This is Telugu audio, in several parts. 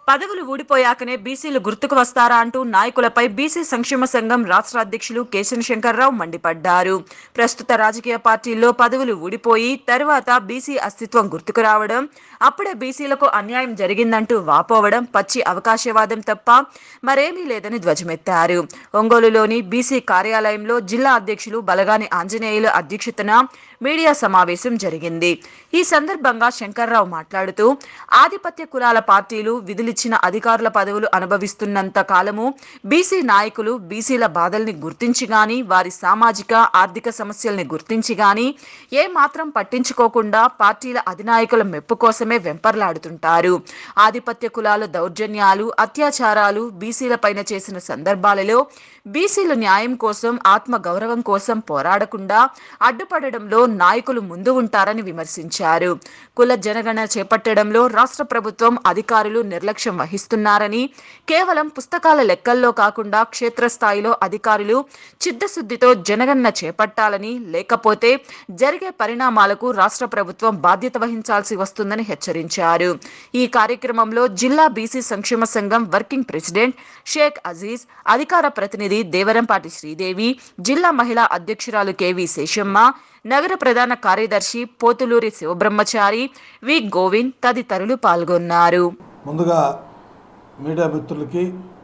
పదవులు ఊడిపోయాకనే బీసీలు గుర్తుకు వస్తారా అంటూ నాయకులపై బీసీ సంక్షేమ సంఘం రాష్ట్ర అధ్యక్షులు కేశవ శంకర్రావు మండిపడ్డారు. ప్రస్తుత రాజకీయ పార్టీల్లో పదవులు ఊడిపోయి తర్వాత బీసీ అస్తిత్వం గుర్తుకు రావడం, అప్పుడే బీసీలకు అన్యాయం జరిగిందంటూ వాపోవడం పచ్చి అవకాశవాదం తప్ప మరేమీ లేదని ధ్వజమెత్తారు. ఒంగోలులోని బీసీ కార్యాలయంలో జిల్లా అధ్యక్షులు బలగాని ఆంజనేయులు అధ్యక్షతన మీడియా సమావేశం జరిగింది. ఈ సందర్భంగా శంకర్రావు మాట్లాడుతూ ఆధిపత్య కులాల పార్టీలు విధులిచ్చిన అధికారుల పదవులు అనుభవిస్తున్నంత కాలము బీసీ నాయకులు బీసీల బాధల్ని గుర్తించి గాని, వారి సామాజిక ఆర్థిక సమస్యల్ని గుర్తించి గాని ఏ మాత్రం పట్టించుకోకుండా పార్టీల అధినాయకుల మెప్పు కోసమే వెంపర్లాడుతుంటారు. ఆధిపత్య కులాల దౌర్జన్యాలు, అత్యాచారాలు బీసీలపైన చేసిన సందర్భాలలో బీసీల న్యాయం కోసం, ఆత్మ గౌరవం కోసం పోరాడకుండా అడ్డుపడడంలో నాయకులు ముందు ఉంటారని విమర్శించారు. కుల జనగణన చేపట్టడంలో రాష్ట్ర ప్రభుత్వం అధికారులు నిర్లక్ష్యం వహిస్తున్నారని, కేవలం పుస్తకాల లెక్కల్లో కాకుండా క్షేత్రస్థాయిలో అధికారులు చిత్తశుద్ధితో జనగణన చేపట్టాలని, లేకపోతే జరిగే పరిణామాలకు రాష్ట్ర ప్రభుత్వం బాధ్యత వహించాల్సి వస్తుందని హెచ్చరించారు. ఈ కార్యక్రమంలో జిల్లా బీసీ సంక్షేమ సంఘం వర్కింగ్ ప్రెసిడెంట్ షేక్ అజీజ్, అధికార ప్రతినిధి దేవరంపాటి శ్రీదేవి, జిల్లా మహిళా అధ్యక్షురాలు కెవి శేషమ్మ, నగర ప్రధాన కార్యదర్శి పోతులూరి శివబ్రహ్మచారి, వి గోవింద్ తదితరులు పాల్గొన్నారు. ముందుగా మీడియా మిత్రులకి,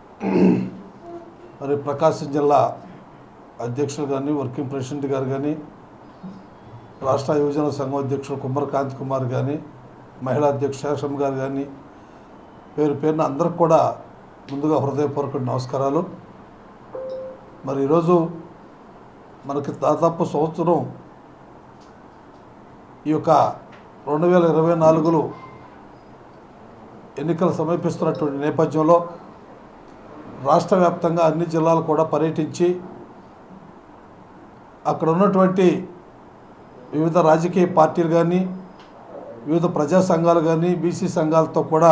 మరి ప్రకాశం జిల్లా అధ్యక్షులు కానీ, వర్కింగ్ ప్రెసిడెంట్ గారు కానీ, రాష్ట్ర యువజన సంఘం అధ్యక్షులు కుమ్మర కాంతి కుమార్ కానీ, మహిళా అధ్యక్షులు శేషమ్మ గారు కానీ, పేరు పేరున అందరికి కూడా ముందుగా హృదయపూర్వక నమస్కారాలు. మరి ఈరోజు మనకి దాదాపు సంవత్సరం ఈ యొక్క 2024లో ఎన్నికలు సమీపిస్తున్నటువంటి నేపథ్యంలో రాష్ట్ర వ్యాప్తంగా అన్ని జిల్లాలు కూడా పర్యటించి అక్కడ ఉన్నటువంటి వివిధ రాజకీయ పార్టీలు కానీ, వివిధ ప్రజా సంఘాలు కానీ, బీసీ సంఘాలతో కూడా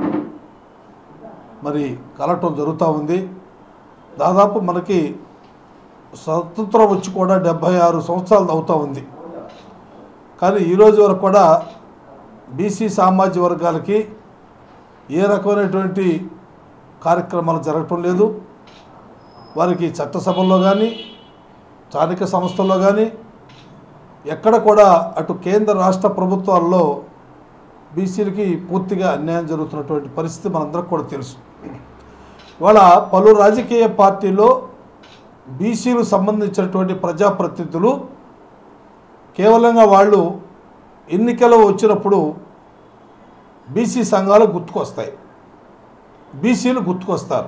మరి కలవటం జరుగుతూ ఉంది. దాదాపు మనకి స్వతంత్రం వచ్చి కూడా 76 సంవత్సరాలు అవుతూ ఉంది. కానీ ఈరోజు వరకు కూడా బీసీ సామాజిక వర్గాలకి ఏ రకమైనటువంటి కార్యక్రమాలు జరగటం లేదు. వారికి చట్టసభల్లో కానీ, స్థానిక సంస్థల్లో కానీ ఎక్కడ కూడా అటు కేంద్ర రాష్ట్ర ప్రభుత్వాల్లో బీసీలకి పూర్తిగా అన్యాయం జరుగుతున్నటువంటి పరిస్థితి మనందరికి కూడా తెలుసు. ఇవాళ పలు రాజకీయ పార్టీల్లో బీసీలకు సంబంధించినటువంటి ప్రజాప్రతినిధులు కేవలంగా వాళ్ళు ఎన్నికలు వచ్చినప్పుడు బీసీ సంఘాలు గుర్తుకొస్తాయి, బీసీలు గుర్తుకొస్తారు.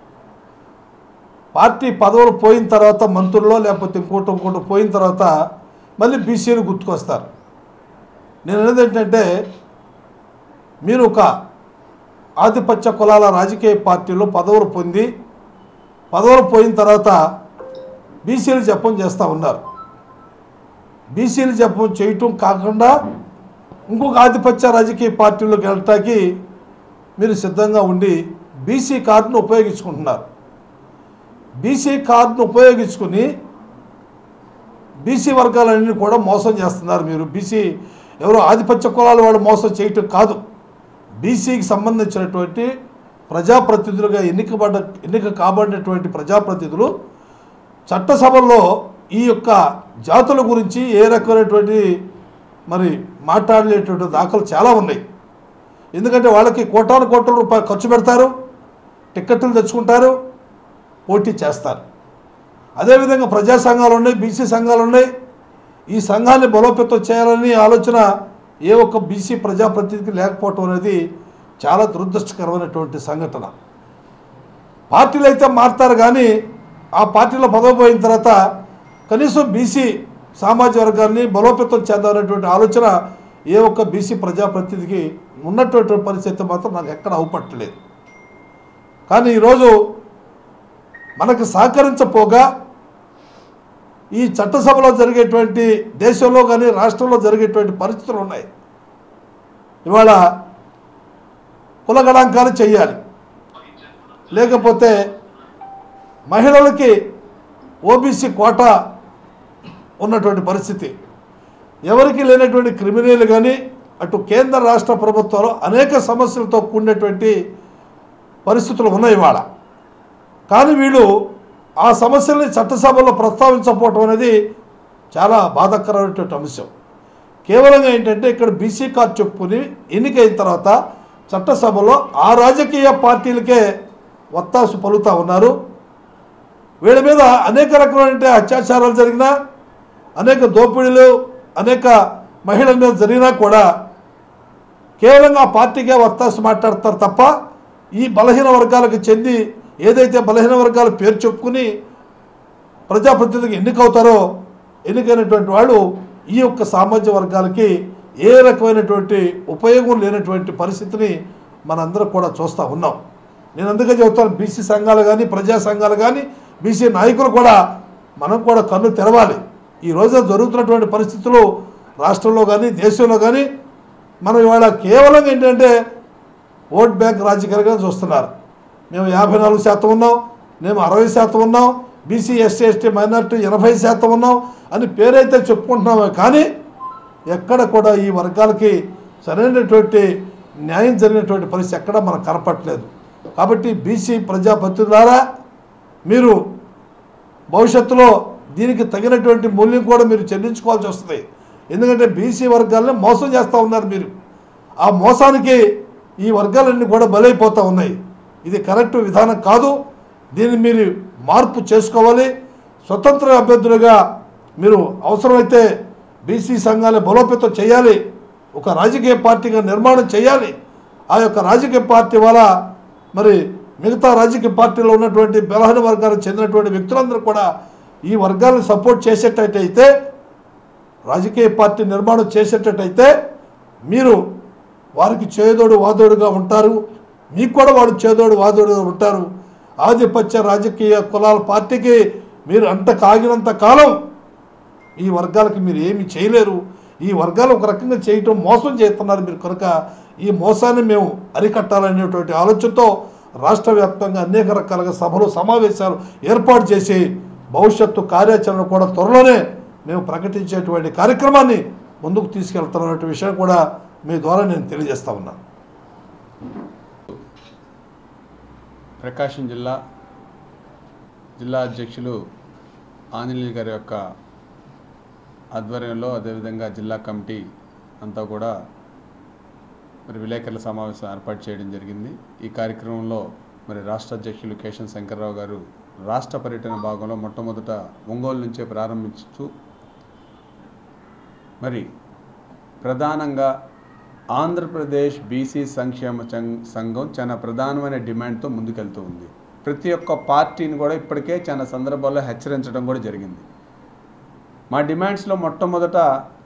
పార్టీ పదవులు పోయిన తర్వాత మంత్రుల్లో లేకపోతే ఇంకోటి పోయిన తర్వాత మళ్ళీ బీసీలు గుర్తుకొస్తారు. నేను అనేది ఏంటంటే, మీరు ఒక ఆధిపత్య కులాల రాజకీయ పార్టీలో పదవులు పోయిన తర్వాత బీసీలు జపం చేస్తూ ఉన్నారు. బీసీలు జపం చేయటం కాకుండా ఇంకొక ఆధిపత్య రాజకీయ పార్టీలోకి వెళ్ళటానికి మీరు సిద్ధంగా ఉండి బీసీ కార్డును ఉపయోగించుకుంటున్నారు. బీసీ కార్డును ఉపయోగించుకుని బీసీ వర్గాలన్నీ కూడా మోసం చేస్తున్నారు. మీరు బీసీ ఎవరో ఆధిపత్య కులాల వాళ్ళు మోసం చేయటం కాదు, బీసీకి సంబంధించినటువంటి ప్రజాప్రతినిధులుగా ఎన్నిక కాబడినటువంటి ప్రజాప్రతినిధులు చట్టసభల్లో ఈ యొక్క జాతుల గురించి ఏ రకమైనటువంటి మరి మాట్లాడలేటువంటి దాఖలు చాలా ఉన్నాయి. ఎందుకంటే వాళ్ళకి కోటాను కోట్ల రూపాయలు ఖర్చు పెడతారు, టిక్కెట్లు తెచ్చుకుంటారు, పోటీ చేస్తారు. అదేవిధంగా ప్రజా సంఘాలు ఉన్నాయి, బీసీ సంఘాలు ఉన్నాయి. ఈ సంఘాన్ని బలోపేతం చేయాలని ఆలోచన ఏ ఒక్క బీసీ ప్రజాప్రతినిధికి లేకపోవటం అనేది చాలా దురదృష్టకరమైనటువంటి సంఘటన. పార్టీలు అయితే మారుతారు కానీ ఆ పార్టీలో పదవి పోయిన తర్వాత కనీసం బీసీ సామాజిక వర్గాన్ని బలోపేతం చేద్దామనేటువంటి ఆలోచన ఏ ఒక్క బీసీ ప్రజాప్రతినిధికి ఉన్నటువంటి పరిస్థితి మాత్రం నాకు ఎక్కడ అవుపట్టలేదు. కానీ ఈరోజు మనకు సహకరించపోగా ఈ చట్టసభలో జరిగేటువంటి దేశంలో కానీ రాష్ట్రంలో జరిగేటువంటి పరిస్థితులు ఉన్నాయి. ఇవాళ కులగణాంకాలు చేయాలి, లేకపోతే మహిళలకి ఓబీసీ కోటా ఉన్నటువంటి పరిస్థితి. ఎవరికి లేనటువంటి క్రిమినల్ కానీ అటు కేంద్ర రాష్ట్ర ప్రభుత్వాలు అనేక సమస్యలతో కూడినటువంటి పరిస్థితులు ఉన్నాయి ఇవాళ. కానీ వీళ్ళు ఆ సమస్యల్ని చట్టసభలో ప్రస్తావించకపోవటం అనేది చాలా బాధాకరమైనటువంటి అంశం. కేవలంగా ఏంటంటే ఇక్కడ బీసీ కార్డు చెప్పుకుని ఎన్నికైన తర్వాత చట్టసభలో ఆ రాజకీయ పార్టీలకే వత్తాసు పలుకుతూ ఉన్నారు. వీళ్ళ మీద అనేక రకమైన అత్యాచారాలు జరిగినా, అనేక దోపిడీలు, అనేక మహిళల మీద జరిగినా కూడా కేవలంగా ఆ పార్టీకే వత్తాసు మాట్లాడతారు తప్ప ఈ బలహీన వర్గాలకు చెంది ఏదైతే బలహీన వర్గాల పేరు చెప్పుకుని ప్రజాప్రతినిధికి ఎన్నికవుతారో ఎన్నికైనటువంటి వాళ్ళు ఈ యొక్క సామాజిక వర్గాలకి ఏ రకమైనటువంటి ఉపయోగం లేనటువంటి పరిస్థితిని మనందరం కూడా చూస్తూ ఉన్నాం. నేను అందుకే చెబుతాను, బీసీ సంఘాలు కానీ ప్రజా సంఘాలు కానీ బీసీ నాయకులు కూడా మనం కూడా కన్ను తెరవాలి. ఈ రోజున జరుగుతున్నటువంటి పరిస్థితులు రాష్ట్రంలో కానీ దేశంలో కానీ మనం ఇవాళ కేవలం ఏంటంటే ఓట్ బ్యాంక్ రాజకీయంగా చూస్తున్నారు. మేము 54% ఉన్నాం, మేము 60% ఉన్నాం, బీసీ ఎస్సీ ఎస్టీ మైనారిటీ 80% ఉన్నాం అని పేరైతే చెప్పుకుంటున్నామే కానీ ఎక్కడ కూడా ఈ వర్గాలకి సరైనటువంటి న్యాయం జరిగినటువంటి పరిస్థితి ఎక్కడ మనకు కనపట్లేదు. కాబట్టి బీసీ ప్రజాప్రతినిధులారా మీరు భవిష్యత్తులో దీనికి తగినటువంటి మూల్యం కూడా మీరు చెల్లించుకోవాల్సి వస్తుంది. ఎందుకంటే బీసీ వర్గాలని మోసం చేస్తూ ఉన్నారు మీరు. ఆ మోసానికి ఈ వర్గాలన్నీ కూడా బలైపోతూ ఉన్నాయి. ఇది కరెక్ట్ విధానం కాదు. దీన్ని మీరు మార్పు చేసుకోవాలి. స్వతంత్ర అభ్యర్థులుగా మీరు అవసరమైతే బీసీ సంఘాలను బలోపేతం చేయాలి. ఒక రాజకీయ పార్టీగా నిర్మాణం చేయాలి. ఆ యొక్క రాజకీయ పార్టీ వల్ల మరి మిగతా రాజకీయ పార్టీలో ఉన్నటువంటి బలహీన వర్గాలకు చెందినటువంటి వ్యక్తులందరూ కూడా ఈ వర్గాలను సపోర్ట్ చేసేటట్టయితే, రాజకీయ పార్టీ నిర్మాణం చేసేటట్టయితే మీరు వారికి చేదోడు వాదోడుగా ఉంటారు. మీకు కూడా వాడు చేదోడు వాదోడుగా ఉంటారు. ఆధిపత్య రాజకీయ కులాల పార్టీకి మీరు అంత కాగినంత కాలం ఈ వర్గాలకు మీరు ఏమి చేయలేరు. ఈ వర్గాలు ఒక రకంగా చేయటం మోసం చేస్తున్నారు మీరు. కనుక ఈ మోసాన్ని మేము అరికట్టాలనేటువంటి ఆలోచనతో రాష్ట్ర వ్యాప్తంగా అనేక రకాలుగా సభలు సమావేశాలు ఏర్పాటు చేసి భవిష్యత్తు కార్యాచరణ కూడా త్వరలోనే మేము ప్రకటించేటువంటి కార్యక్రమాన్ని ముందుకు తీసుకెళ్తున్నటువంటి విషయం కూడా మీ ద్వారా నేను తెలియజేస్తా ఉన్నాను. ప్రకాశం జిల్లా అధ్యక్షులు ఆంజనేయులు గారి యొక్క ఆధ్వర్యంలో, అదేవిధంగా జిల్లా కమిటీ అంతా కూడా మరి విలేకరుల సమావేశం ఏర్పాటు చేయడం జరిగింది. ఈ కార్యక్రమంలో మరి రాష్ట్ర అధ్యక్షులు కేశవ శంకర్రావు గారు రాష్ట్ర పర్యటన భాగంలో మొట్టమొదట ఒంగోలు నుంచే ప్రారంభించు మరి ప్రధానంగా ఆంధ్రప్రదేశ్ బీసీ సంక్షేమ సంఘం చాలా ప్రధానమైన డిమాండ్తో ముందుకెళ్తూ ఉంది. ప్రతి ఒక్క పార్టీని కూడా ఇప్పటికే చాలా సందర్భాల్లో హెచ్చరించడం కూడా జరిగింది. మా డిమాండ్స్లో మొట్టమొదట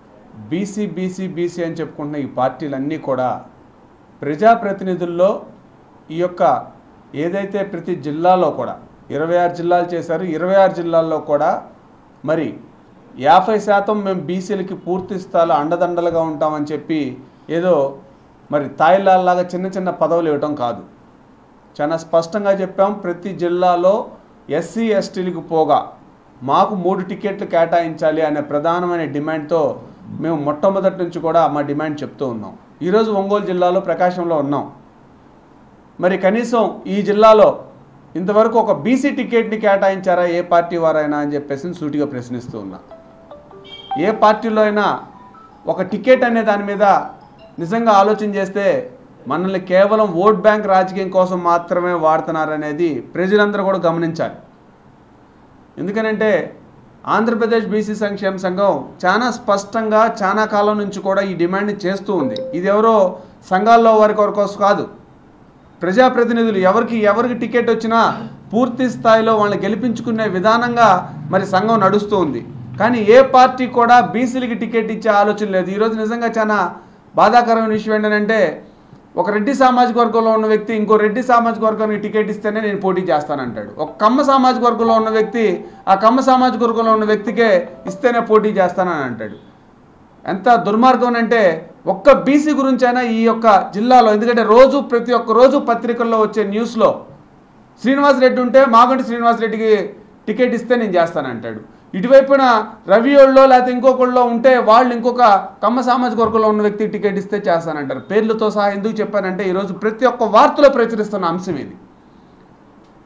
బీసీ అని చెప్పుకుంటున్న ఈ పార్టీలన్నీ కూడా ప్రజాప్రతినిధుల్లో ఈ యొక్క ఏదైతే ప్రతి జిల్లాలో కూడా 26 జిల్లాలు చేశారు, 26 జిల్లాల్లో కూడా మరి 50% మేము బీసీలకి పూర్తి స్థాయిలో అండదండలుగా ఉంటామని చెప్పి ఏదో మరి తాయిలాల్లాగా చిన్న చిన్న పదవులు ఇవ్వటం కాదు. చాలా స్పష్టంగా చెప్పాం. ప్రతి జిల్లాలో ఎస్సీ ఎస్టీలకు పోగా మాకు 3 టికెట్లు కేటాయించాలి అనే ప్రధానమైన డిమాండ్తో మేము మొట్టమొదటి నుంచి కూడా మా డిమాండ్ చెప్తూ ఉన్నాం. ఈరోజు ఒంగోలు జిల్లాలో ప్రకాశంలో ఉన్నాం. మరి కనీసం ఈ జిల్లాలో ఇంతవరకు ఒక బీసీ టికెట్ని కేటాయించారా ఏ పార్టీ వారైనా అని చెప్పేసి సూటిగా ప్రశ్నిస్తూ ఉన్నా. ఏ పార్టీలో అయినా ఒక టికెట్ అనే దాని మీద నిజంగా ఆలోచన చేస్తే మనల్ని కేవలం ఓట్ బ్యాంక్ రాజకీయం కోసం మాత్రమే వాడుతున్నారనేది ప్రజలందరూ కూడా గమనించాలి. ఎందుకనంటే ఆంధ్రప్రదేశ్ బీసీ సంక్షేమ సంఘం చాలా స్పష్టంగా చాలా కాలం నుంచి కూడా ఈ డిమాండ్ని చేస్తూ ఉంది. ఇది ఎవరో సంఘాల్లో వారి కోసం కాదు. ప్రజాప్రతినిధులు ఎవరికి టికెట్ వచ్చినా పూర్తి స్థాయిలో వాళ్ళని గెలిపించుకునే విధానంగా మరి సంఘం నడుస్తూ ఉంది. కానీ ఏ పార్టీ కూడా బీసీలకి టికెట్ ఇచ్చే ఆలోచన లేదు. ఈరోజు నిజంగా చాలా బాధాకరమైన విషయం ఏంటంటే, ఒక రెడ్డి సామాజిక వర్గంలో ఉన్న వ్యక్తి ఇంకో రెడ్డి సామాజిక వర్గానికి టికెట్ ఇస్తేనే నేను పోటీ చేస్తానంటాడు. ఒక కమ్మ సామాజిక వర్గంలో ఉన్న వ్యక్తి ఆ కమ్మ సామాజిక వర్గంలో ఉన్న వ్యక్తికే ఇస్తేనే పోటీ చేస్తానని అంటాడు. ఎంత దుర్మార్గం అంటే ఒక్క బీసీ గురించైనా ఈ యొక్క జిల్లాలో, ఎందుకంటే ప్రతి ఒక్క రోజు పత్రికల్లో వచ్చే న్యూస్లో శ్రీనివాసరెడ్డి ఉంటే మాగంటి శ్రీనివాసరెడ్డికి టికెట్ ఇస్తే నేను చేస్తానంటాడు. ఇటువైపున రవియోళ్ళలో లేకపోతే ఇంకొకళ్ళలో ఉంటే వాళ్ళు ఇంకొక కమ్మ సామాజిక వర్గంలో ఉన్న వ్యక్తికి టికెట్ ఇస్తే చేస్తానంటారు. పేర్లతో సహా ఎందుకు చెప్పానంటే ఈరోజు ప్రతి ఒక్క వార్తలో ప్రచురిస్తున్న అంశం ఇది.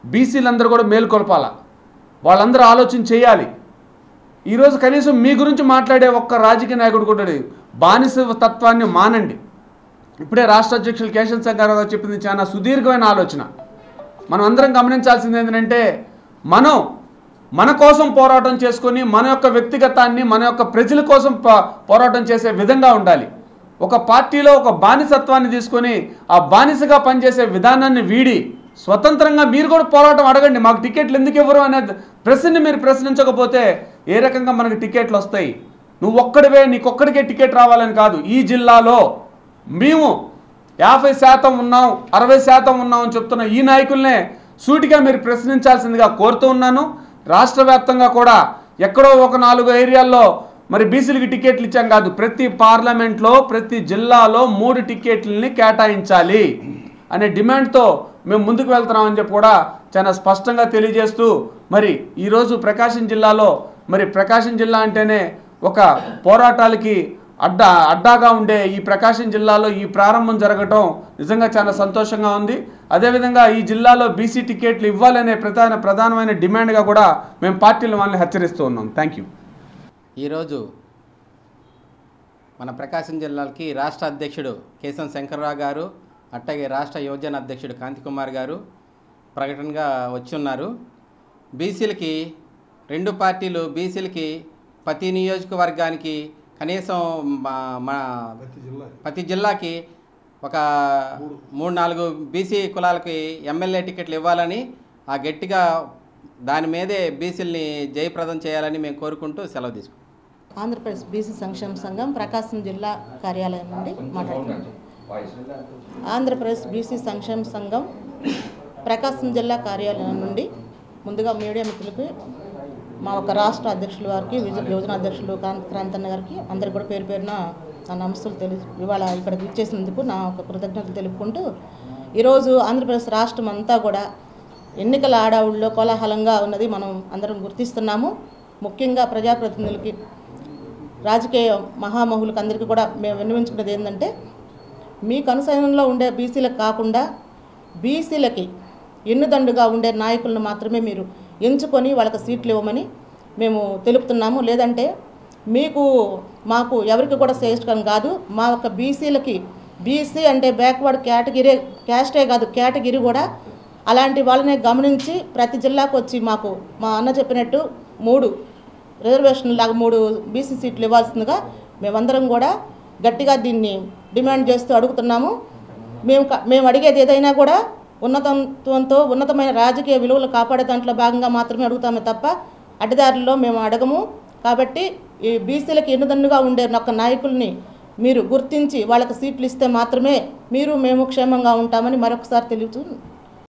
బీసీలందరూ కూడా మేలుకొల్పాలా, వాళ్ళందరూ ఆలోచన చేయాలి. ఈరోజు కనీసం మీ గురించి మాట్లాడే ఒక్క రాజకీయ నాయకుడు కూడా లేదు. బానిస తత్వాన్ని మానండి. ఇప్పుడే రాష్ట్ర అధ్యక్షులు కేశవ శంకర్రావు గారు చెప్పింది చాలా సుదీర్ఘమైన ఆలోచన. మనం అందరం గమనించాల్సింది ఏంటంటే, మన కోసం పోరాటం చేసుకొని మన యొక్క వ్యక్తిగతాన్ని మన యొక్క ప్రజల కోసం పోరాటం చేసే విధంగా ఉండాలి. ఒక పార్టీలో ఒక బానిసత్వాన్ని తీసుకొని ఆ బానిసగా పనిచేసే విధానాన్ని వీడి స్వతంత్రంగా మీరు కూడా పోరాటం అడగండి. మాకు టికెట్లు ఎందుకు ఇవ్వరు అనే ప్రశ్నని మీరు ప్రశ్నించకపోతే ఏ రకంగా మనకు టికెట్లు వస్తాయి? నువ్వు ఒక్కడివే, నీకొక్కడికే టికెట్ రావాలని కాదు. ఈ జిల్లాలో మేము 50% ఉన్నాం, 60% ఉన్నాం అని చెప్తున్న ఈ నాయకులనే సూటిగా మీరు ప్రశ్నించాల్సిందిగా కోరుతూ ఉన్నాను. రాష్ట్ర వ్యాప్తంగా కూడా ఎక్కడో ఒక 4 ఏరియాల్లో మరి బీసీలకి టికెట్లు ఇచ్చాం కాదు, ప్రతి పార్లమెంట్లో ప్రతి జిల్లాలో 3 టికెట్లని కేటాయించాలి అనే డిమాండ్తో మేము ముందుకు వెళ్తున్నామని చెప్పి కూడా చాలా స్పష్టంగా తెలియజేస్తూ, మరి ఈరోజు ప్రకాశం జిల్లాలో, మరి ప్రకాశం జిల్లా అంటేనే ఒక పోరాటాలకి అడ్డాగా ఉండే ఈ ప్రకాశం జిల్లాలో ఈ ప్రారంభం జరగటం నిజంగా చాలా సంతోషంగా ఉంది. అదేవిధంగా ఈ జిల్లాలో బీసీ టికెట్లు ఇవ్వాలనే ప్రధానమైన డిమాండ్గా కూడా మేము పార్టీల వాళ్ళని హెచ్చరిస్తూ ఉన్నాం. Thank you. ఈరోజు మన ప్రకాశం జిల్లాకి రాష్ట్ర అధ్యక్షుడు కేశవ శంకర్రావు గారు, అట్లాగే రాష్ట్ర యువజన అధ్యక్షుడు కాంతికుమార్ గారు ప్రకటనగా వచ్చి ఉన్నారు. బీసీలకి 2 పార్టీలు బీసీలకి ప్రతి నియోజకవర్గానికి కనీసం ప్రతి జిల్లాకి ఒక 3-4 బీసీ కులాలకి ఎమ్మెల్యే టికెట్లు ఇవ్వాలని గట్టిగా దాని మీదే బీసీలని జయప్రదం చేయాలని మేము కోరుకుంటూ సెలవు తీసుకుంటాం. ఆంధ్రప్రదేశ్ బీసీ సంక్షేమ సంఘం ప్రకాశం జిల్లా కార్యాలయం నుండి మాట్లాడుతున్నాం. ఆంధ్రప్రదేశ్ బీసీ సంక్షేమ సంఘం ప్రకాశం జిల్లా కార్యాలయం నుండి ముందుగా మీడియా మిత్రులకి, మా ఒక రాష్ట్ర అధ్యక్షుల వారికి, యువజన అధ్యక్షులు క్రాంతన్న గారికి అందరికి కూడా పేరు పేరున నా నమస్సులు ఇవాళ ఇక్కడికి ఇచ్చేసినందుకు నా ఒక కృతజ్ఞతలు తెలుపుకుంటూ, ఈరోజు ఆంధ్రప్రదేశ్ రాష్ట్రం అంతా కూడా ఎన్నికల ఆడావుల్లో కోలాహలంగా ఉన్నది మనం అందరం గుర్తిస్తున్నాము. ముఖ్యంగా ప్రజాప్రతినిధులకి, రాజకీయ మహామహులకు అందరికీ కూడా మేము విన్నవించుకునేది ఏంటంటే, మీ కనుసైనంలో ఉండే బీసీలకు కాకుండా బీసీలకి ఎన్నుదండుగా ఉండే నాయకులను మాత్రమే మీరు ఎంచుకొని వాళ్ళకి సీట్లు ఇవ్వమని మేము తెలుపుతున్నాము. లేదంటే మాకు ఎవరికి కూడా శ్రేష్టం కాదు. మా యొక్క బీసీలకి, బీసీ అంటే బ్యాక్వర్డ్ క్యాస్టే కాదు, కేటగిరీ కూడా, అలాంటి వాళ్ళనే గమనించి ప్రతి జిల్లాకు వచ్చి మాకు మా అన్న చెప్పినట్టు 3 రిజర్వేషన్ లాగా 3 బీసీ సీట్లు ఇవ్వాల్సిందిగా మేమందరం కూడా గట్టిగా దీన్ని డిమాండ్ చేస్తూ అడుగుతున్నాము. మేము అడిగేది ఏదైనా కూడా ఉన్నతత్వంతో ఉన్నతమైన రాజకీయ విలువలు కాపాడే దాంట్లో భాగంగా మాత్రమే అడుగుతామే తప్ప అడ్డదారుల్లో మేము అడగము. కాబట్టి ఈ బీసీలకు ఎన్నుదన్నుగా ఉండే ఒక నాయకుల్ని మీరు గుర్తించి వాళ్ళకి సీట్లు ఇస్తే మాత్రమే మీరు మేము క్షేమంగా ఉంటామని మరొకసారి తెలుపుతూ